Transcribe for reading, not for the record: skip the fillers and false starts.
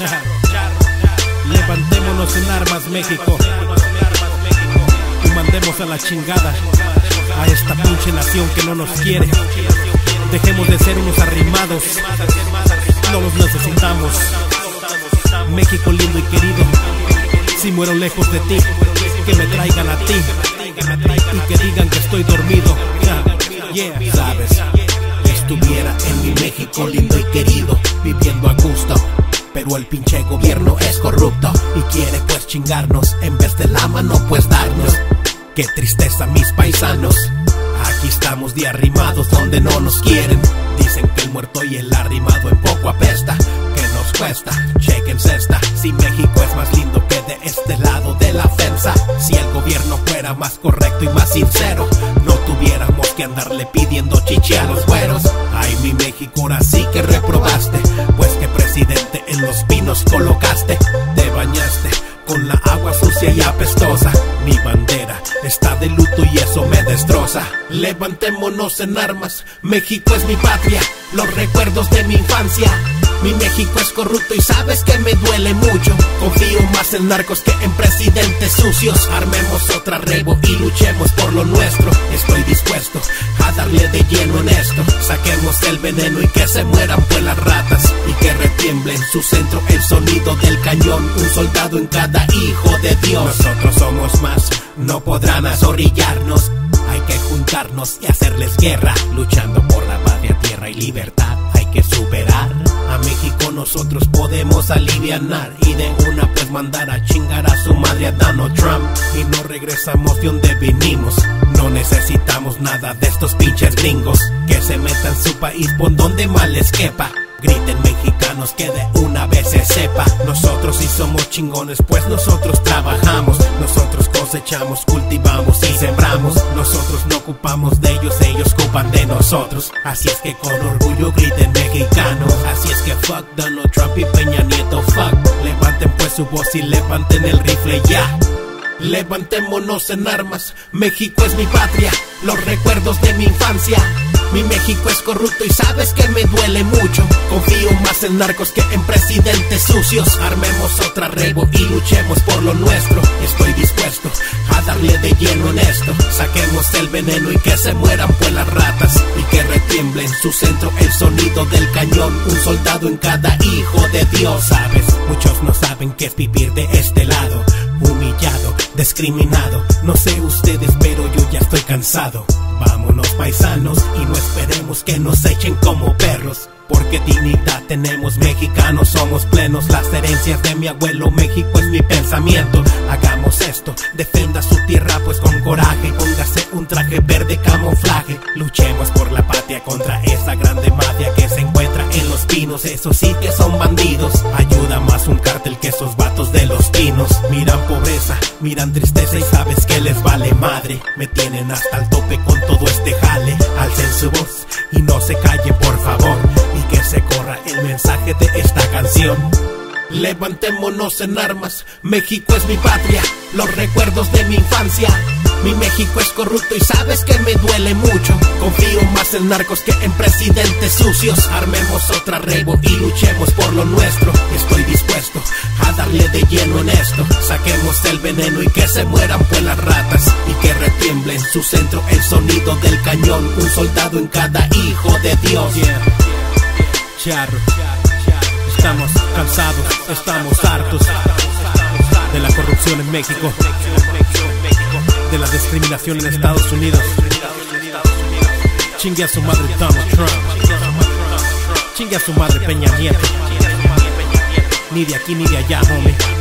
Levantémonos en armas, México, y mandemos a la chingada a esta pinche nación que no nos quiere. Dejemos de ser unos arrimados, no los necesitamos. México lindo y querido, si muero lejos de ti, que me traigan a ti y que digan que estoy dormido. Sabes, estuviera en mi México lindo y querido, viviendo a gusto, pero el pinche gobierno es corrupto y quiere pues chingarnos, en vez de la mano pues darnos. Qué tristeza, mis paisanos, aquí estamos de arrimados donde no nos quieren. Dicen que el muerto y el arrimado en poco apesta, que nos cuesta, chequense esta. Si México es más lindo que de este lado de la fensa, si el gobierno fuera más correcto y más sincero, no tuviéramos que andarle pidiendo chichi a los güeros. Ay, mi México, ahora sí que reprobaste, pues que presidente en Los Pinos colocaste. Te bañaste con la agua sucia y apestosa. Mi bandera está de luto y eso me destroza. Levantémonos en armas, México es mi patria, los recuerdos de mi infancia. Mi México es corrupto y sabes que me duele mucho. Confío más en narcos que en presidentes sucios. Armemos otra rebo y luchemos por lo nuestro. Estoy dispuesto a darle de lleno en esto. Saquemos el veneno y que se mueran pues las ratas, y que retiemble en su centro el sonido del cañón. Un soldado en cada hijo de Dios. Nosotros somos más, no podrán azorrillarnos. Hay que juntarnos y hacerles guerra, luchando por la patria, tierra y libertad. Hay que superar. A México nosotros podemos alivianar y de una pues mandar a chingar a su madre a Donald Trump. Y no regresamos de donde vinimos, no necesitamos nada de estos pinches gringos que se metan en su país por donde mal les quepa. Griten mexicanos que de una vez se sepa. Nosotros sí somos chingones pues nosotros trabajamos, nosotros cosechamos, cultivamos y sembramos. Nosotros no ocupamos de ellos, ellos ocupan de nosotros. Así es que con orgullo griten mexicanos. Así es que fuck Donald Trump y Peña Nieto, fuck. Levanten pues su voz y levanten el rifle ya. Levantémonos en armas, México es mi patria, los recuerdos de mi infancia. Mi México es corrupto y sabes que me duele mucho. Confío más en narcos que en presidentes sucios. Armemos otra rebo y luchemos por lo nuestro. Estoy dispuesto a darle de lleno en esto. Saquemos el veneno y que se mueran pues las ratas, y que retiemble en su centro el sonido del cañón. Un soldado en cada hijo de Dios. Sabes, muchos no saben qué es vivir de este lado, humillado, discriminado. No sé ustedes, pero yo ya estoy cansado. Vámonos paisanos y no esperemos que nos echen como perros, porque dignidad tenemos mexicanos, somos plenos. Las herencias de mi abuelo, México es mi pensamiento. Hagamos esto, defenda su tierra pues con coraje. Póngase un traje verde camuflaje. Luchemos por la patria contra esa grande mafia que se encuentra en Los Pinos. Esos sí que son bandidos. Ayuda más un cártel que esos vatos de Los Pinos. Miran pobreza, miran tristeza y sabes que les vale madre. Me tienen hasta el tope con todo este jale. Alcen su voz y no se callen por favor, y que se corra el mensaje de esta canción. Levantémonos en armas, México es mi patria, los recuerdos de mi infancia. Mi México es corrupto y sabes que me duele mucho. Confío más en narcos que en presidentes sucios. Armemos otra rebo y luchemos por lo nuestro. Estoy dispuesto a darle de lleno en esto. Saquemos el veneno y que se mueran pues las ratas, y que retiemble en su centro el sonido del cañón. Un soldado en cada hijo de Dios. Charro, estamos cansados, estamos hartos de la corrupción en México, de la discriminación en Estados Unidos. Chingue a su madre Donald Trump, chingue a su madre Peña Nieto. Ni de aquí ni de allá, homie.